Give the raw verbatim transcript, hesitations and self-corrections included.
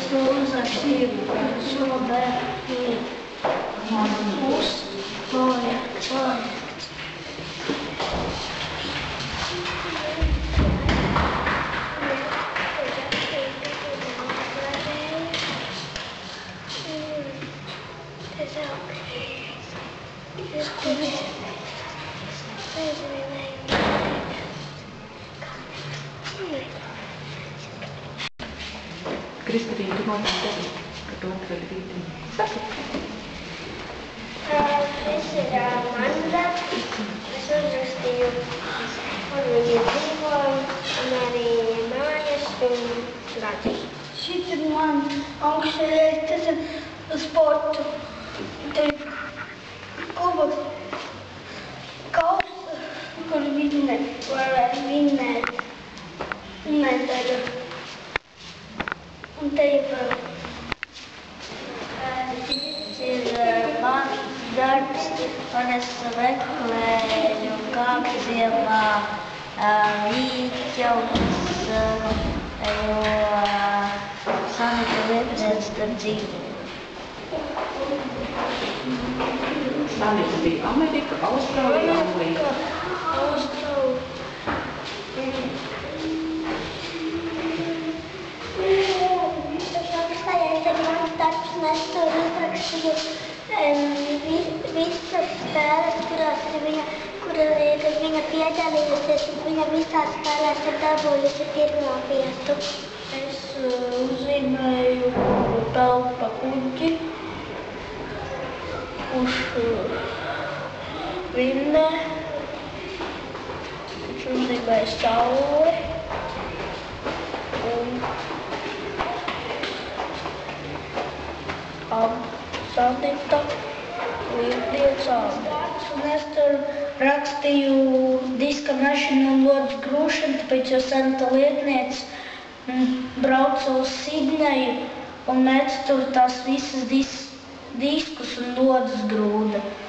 Es uzrakstīju šo bērnu uz projektu. Kristīna, tu man tevi, ka tu atver vītiņu. Saki. Šis ir mans darbs. Es uzrakstīju, kur viņi dzīvo, un arī mājas un radīju. Šis ir man augšējais, tas ir sportu. Te ir kubas kausa, kur vinne, var vinnēt medaļu. Un te ir vēl. Šis ir mans darbs, un es meklēju kāpziemā vīķaus, jo Sanita lietniec tur dzīvo. Sanita bija Amerika, Austrālija, Anglija. Austrālija. Es tur uzrakstīju visas spēles, kurās ir viņa, kura ir viņa piedalījusies, un viņa visās spēlēs ir dabūjusi pirmo vietu. Es uzzīmēju telpa kuģi, kurš vinnē, kurš uzzīmēja sauli, un Sanita lietniece Āmens. Un es tur rakstīju diska mešanu un lodas grūšanu, tāpēc, jo Sanita lietniece brauca uz Sidneju un met tur tās visas dis, diskus un lodas grūda.